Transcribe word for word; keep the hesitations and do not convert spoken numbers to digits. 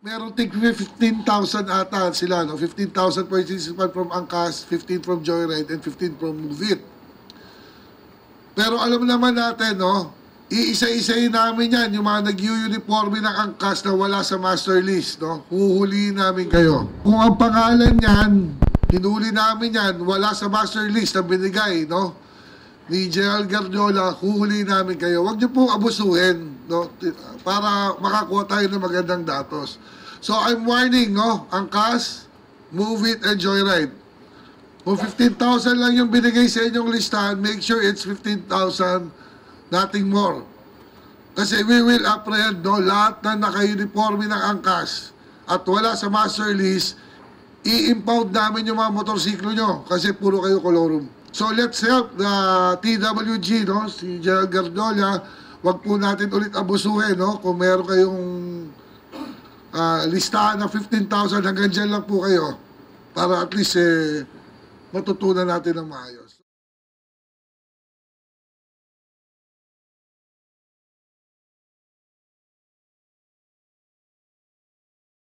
meron tig fifteen thousand ata sila, no? fifteen thousand participants from Angkas, fifteen from Joyride, and fifteen from Move It. Pero alam naman natin, no? Iisa-isayin namin yan, yung mga nag-uniforme ng Angkas na wala sa master list, no? Huhulihin namin kayo. Kung ang pangalan yan, hinuli namin yan, wala sa master list na binigay, no? Ni General Gardiola, huhulihin namin kayo. Huwag niyo pong abusuhin, no? Para makakuha tayo ng magandang datos. So I'm warning, no? Angkas, Move It, and Joyride. Kung fifteen thousand lang yung binigay sa inyong listahan, make sure it's fifteen thousand, nothing more. Kasi we will apprehend, no, lahat na naka-uniforme ng Angkas at wala sa master list, i-impound namin yung mga motorsiklo nyo kasi puro kayo kolorum. So let's help the T W G, no, si General Gardiola. Wag po natin ulit abusuhin, no, kung meron kayong uh, listahan ng fifteen thousand, hanggang dyan lang po kayo para at least eh, matutunan natin ng maayos.